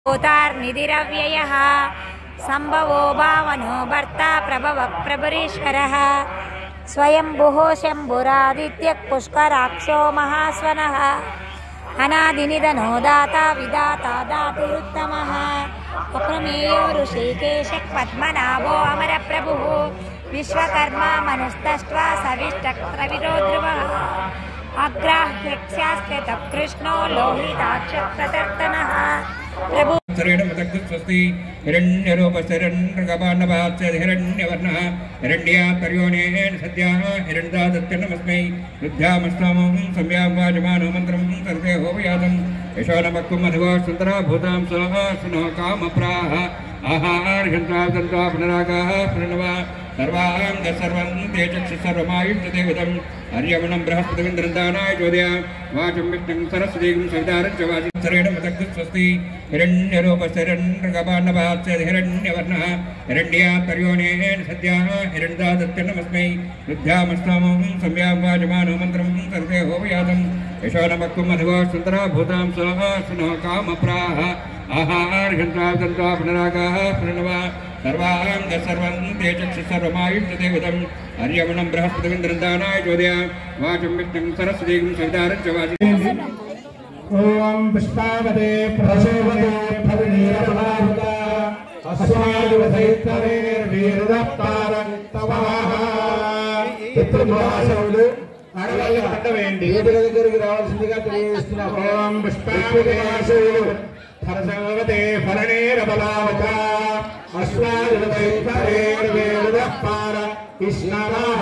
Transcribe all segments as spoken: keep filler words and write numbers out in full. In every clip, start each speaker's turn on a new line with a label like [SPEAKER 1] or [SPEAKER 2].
[SPEAKER 1] भूतार्निधिरव्ययः संभवो भावनो भर्ता प्रभव प्रभुरीश्वरः स्वयंभुः शम्भुरादित्यः पुष्कराक्षो महास्वनः अनादिनिधनो दाता विदाता दातुरुत्तमः अप्रमेयो ऋषिकेशः पद्मनाभो अमरप्रभुः विश्वकर्मा मनुस्तष्ट्वा सविष्टक्रविरो ध्रुवः अग्राह्यक्षास्कृतः कृष्णो लोहिताक्षः प्रतर्तनः प्रभु
[SPEAKER 2] स्वस्ति हिरण्यरूपशरण्यगपान्नपाच्य हिरण्यवर्णः हिरण्यात्पर्योनेन सद्यः हिरण्यदादत्यन्नमस्मै रुद्ध्यामस्तामं सम्यां वाजमानो मन्त्रं सर्वे होमयातं यशो नमक्कुम् अधिवो सुन्दरा भूतां सः सुनो कामप्राः आहार्घन्त्वा पुनरागाः प्रणवा सर्वांग सर्वं तेजक्षि सर्वमायुष्यदेविदम् अर्यमणं बृहस्पतिमिन्द्रन्दानाय चोदया वाचं विष्णुं सरस्वतीं सवितारं च वाचित्सरेण स्वस्ति हिरण्यरूपशरण्यगपान्नपाच्य हिरण्यवर्णः हिरण्यात्पर्योनेन सद्यः हिरण्यदादत्यन्नमस्मै रुद्ध्यामस्तामं सम्यां वाजमानो मन्त्रं सर्वे होमयातं यशो नमक्कुम् अधिवो सुन्दरा भूतां सः सुनो कामप्राः आहार्घन्त्वा पुनरागाः प्रणवा सर्वांग सर्वं तेजक्षि सर्वमायुष्यदेविदम् अर्यमणं बृहस्पतिमिन्द्रन्दानाय चोदया वाचं विष्णुं सरस्वतीं सवितारं च वाचित्सरेण
[SPEAKER 3] ओम पुष्पावते प्रसोवते फलनीरफलावता अस्वादिवधैत्तरे वीरदप्तारक्तवाः పితృభాషవులు అడగల పట్టవేండి వేదిక దగ్గరికి రావాల్సిందిగా తెలియజేస్తున్నా. ఓం పుష్పావతే ఫలసోవతే ఫలనీరఫలావత अस्वादिवधैत्तरे वीरदप्तार इष्णवाः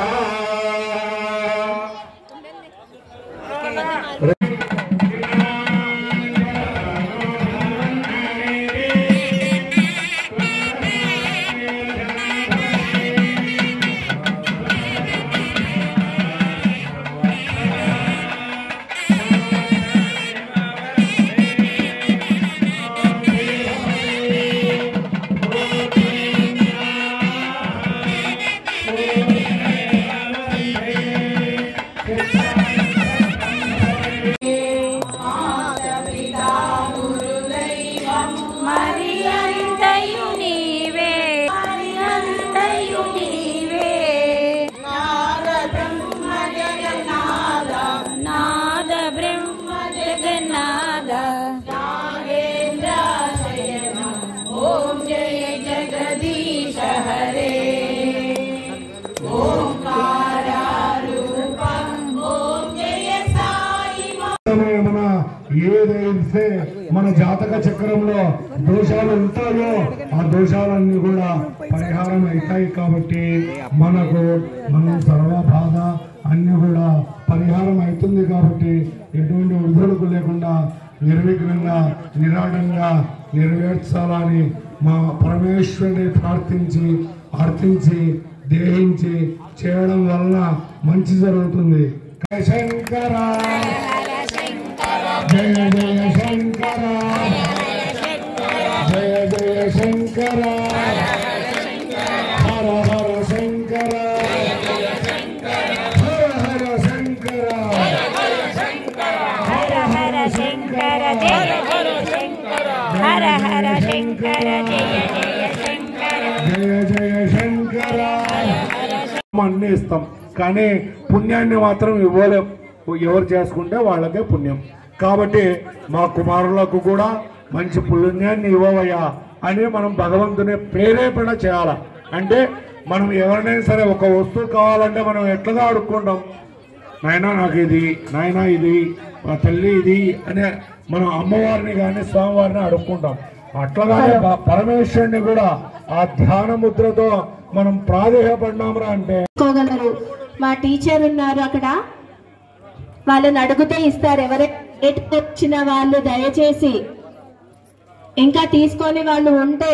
[SPEAKER 3] ఏదైతే మన జాతక చక్రంలో దోషాలు ఉంటాయో ఆ దోషాలన్నీ కూడా పరిహారం అవుతాయి. కాబట్టి మనకు మన సర్వ బాధ అన్ని కూడా పరిహారం అవుతుంది. కాబట్టి ఎటువంటి ఒడిదుడుకు లేకుండా నిర్విఘ్నంగా నిరాడంగా నెరవేర్చాలని మా పరమేశ్వరుని ప్రార్థించి అర్థించి దేహించి చేయడం వలన మంచి జరుగుతుంది. శంకర జయ జయ శంకర జయ జయ శంకర హర హర శంకర హర హర శంకర
[SPEAKER 1] हर हर शंकर जय जय शंकर हर हर शंकर जय जय शंकर
[SPEAKER 3] జయ జయ శంకర. అన్నీ ఇస్తాం కానీ పుణ్యాన్ని మాత్రం ఇవ్వలేం. ఎవరు చేసుకుంటే వాళ్ళకే పుణ్యం. కాబట్టి మా కుమారులకు కూడా మంచి పుణ్యాన్ని ఇవ్వవయ్యా అని మనం భగవంతుని ప్రేరేపణ చేయాల. అంటే మనం ఎవరినైనా సరే ఒక వస్తువు కావాలంటే మనం ఎట్లా అడుక్కుంటాం, నాయనా నాకు ఇది, నాయనా ఇది, మా తల్లి ఇది అనే మనం అమ్మవారిని కానీ స్వామివారిని అడుక్కుంటాం. అట్లాగానే పరమేశ్వరుని కూడా ఆ ధ్యాన ముద్రతో మనం ప్రాధేయపడినామరా అంటే
[SPEAKER 4] మా టీచర్ ఉన్నారు అక్కడ, వాళ్ళని అడిగితే ఇస్తారు. ఎవరైనా వచ్చిన వాళ్ళు దయచేసి ఇంకా తీసుకొని వాళ్ళు ఉంటే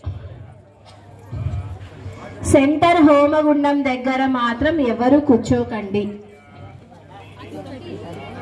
[SPEAKER 4] సెంటర్ హోమగుండం దగ్గర మాత్రం ఎవరు కూర్చోకండి.